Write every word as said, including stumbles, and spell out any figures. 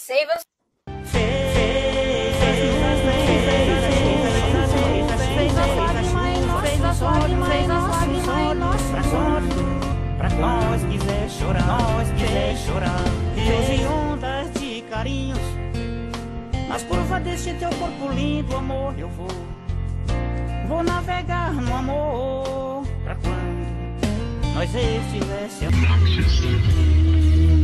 sei você. Pra nós quiser chorar, nós quiser chorar, doze ondas de carinhos nas curvas desse teu corpo lindo, amor. Eu vou, vou navegar no amor. Pra quando nós estivéssemos